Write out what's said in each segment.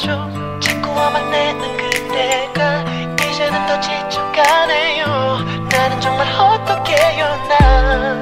하죠. 자꾸 화만 내는 그대가 이제는 더 지쳐가네요. 나는 정말 어떡해요 난.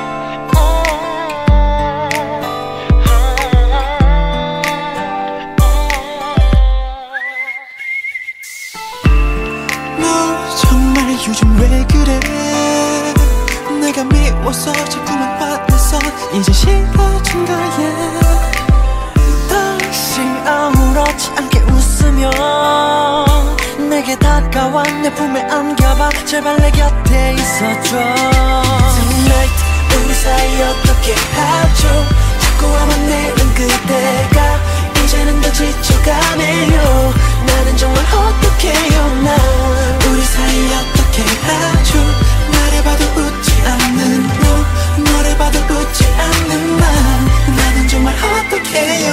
너 정말 요즘 왜 그래? 내가 미워서 자꾸만 화내서 이제 싫어진다 yeah. 다시 아무렇지 않게 웃으며 내게 다가와 내 품에 안겨봐. 제발 내 곁에 있어줘. Tonight 우리 사이 어떻게 하죠? 자꾸 화만 내는 그대가 이제는 더 지쳐가네요. 나는 정말 어떡해요 난. 우리 사이 어떻게 하죠? 나를 봐도 웃지 않는 너, 너를 봐도 웃지 않는 난. 나는 정말 어떡해요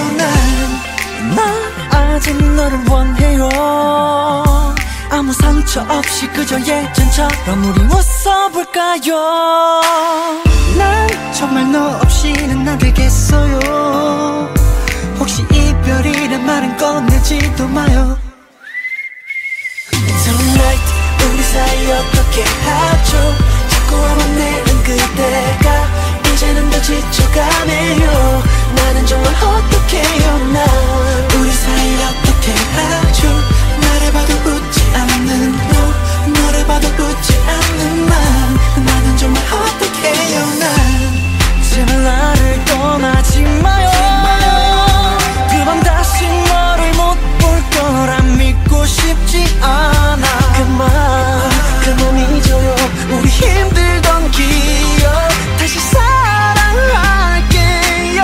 난 아직 너를 원해요. 아무 상처 없이 그저 예전처럼 우리 웃어볼까요? 난 정말 너 없이는 안 되겠어요. 혹시 이별이란 말은 꺼내지도 마요. Tonight 우리 사이 어떻게 하죠? 자꾸 화만 내는 그대가 이제는 더 지쳐가네요. 나는 정말 어떡해요 난. 우리 사이 어떻게 하죠? 나를 봐도 웃지 않는 너, 너를 봐도 웃지 않는 난. 나는 정말 어떡해요 난. 제발 나를 떠나지 마요. 그만 다시 너를 못 볼 거라 믿고 싶지 않아. 그만 잊어요 우리 힘들던 기억. 다시 사랑할게요.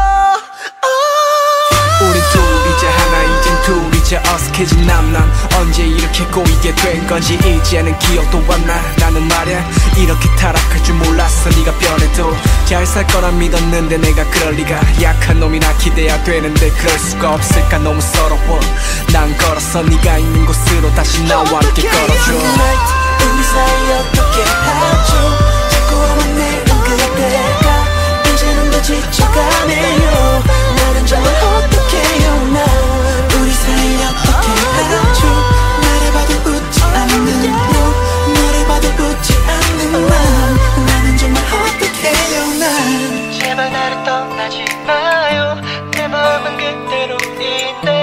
우리 둘 이제 하나 이젠 둘 이제 어색해진 남남. 언제 이렇게 꼬이게 된 건지 이제는 기억도 안 나. 나는 말야 이렇게 타락할 줄 몰랐어. 네가 변해도 잘 살 거라 믿었는데 내가 그럴 리가. 약한 놈이나 기대야 되는데 그럴 수가 없을까. 너무 서러워. 난 걸었어 네가 있는 곳으로 다시 나와 함께 걸어줘. 우리 사이 어떻게 하죠? 자꾸 화만 내는 그대가 이제는 더 지쳐가네요. 나는 정말 어떡해요 난. 우리 사이 어떻게 하죠? 나를 봐도 웃지 않는 너, 너를 봐도 웃지 않는 난. 나는 정말 어떡해요 난. 제발 나를 떠나지 마요. 내 마음은 그대로인데